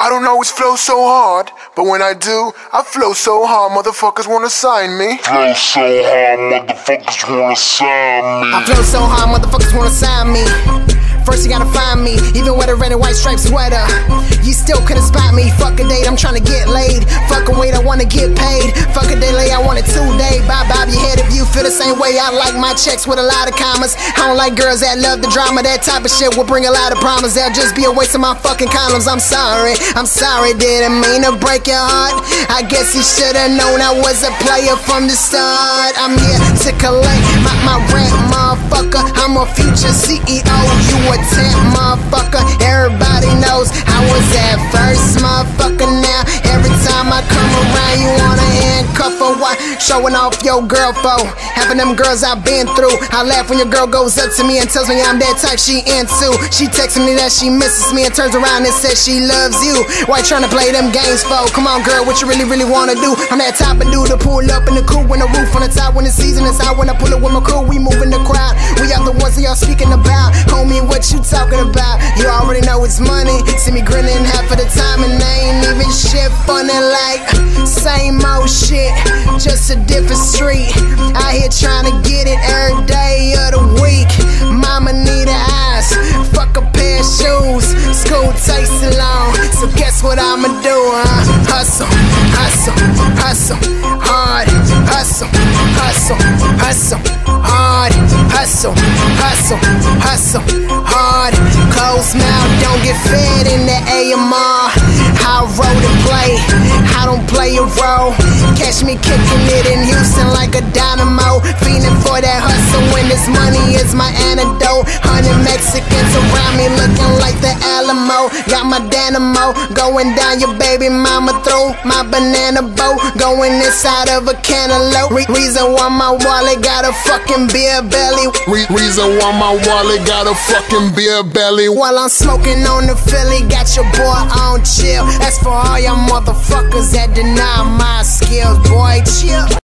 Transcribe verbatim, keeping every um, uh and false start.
I don't always flow so hard, but when I do, I flow so hard, motherfuckers wanna sign me. Flow so hard, motherfuckers wanna sign me. I flow so hard, motherfuckers wanna sign me. First you gotta find me, even with a red and white striped sweater. You still couldn't spot me. Fuck a date, I'm tryna get laid. Fuck a wait, I wanna get paid. Fuck a day late, I want it two-day. Bye bob your head if you feel the same way. I like my checks with a lot of commas. I don't like girls that love the drama. That type of shit will bring a lot of problems. That'll just be a waste of my fucking condoms. I'm sorry, I'm sorry, didn't mean to break your heart. I guess you should've known I was a player from the start. I'm here to collect my, my rent, motherfucker. I'm a future C E O, you a temp, motherfucker. Everybody knows I was at first, motherfucker. Now every time I come around, you wanna handcuff or what? Showing off your girl for having them girls I've been through. I laugh when your girl goes up to me and tells me I'm that type she into. She texts me that she misses me and turns around and says she loves you. Why you tryna play them games for? Come on, girl, what you really, really wanna do? I'm that type of dude to pull up in the coupe when the roof on the top when the season is out. When I pull up with my crew, we move in the crowd. We are the ones that y'all speaking about. Homie, what you talking about? You already know it's money. See me grinning half of the time and they ain't even shit funny. Like same old shit, just a different street. Out here trying to get it every day of the week. Mama need an ass, fuck a pair of shoes. School takes too long, so guess what I'ma do, huh? Hustle, hustle, hustle, hard. Hustle, hustle, hustle, hard. Hustle, hustle, hustle, hard. Closed mouth, don't get fed in the A M R. I roll to play, I don't play a role. Catch me kicking it in Houston like a dynamo. Feeling for that hustle when this money is my antidote. Hundred Mexicans around me looking like the Alamo. Got my dynamo going down your baby mama throat. My banana boat going inside of a cantaloupe. Re reason why my wallet got a fucking beer belly. Re reason why my wallet got a fucking beer belly. While I'm smoking on the Philly, got your boy on chill. That's for all y'all motherfuckers that deny my skills, boy, chill.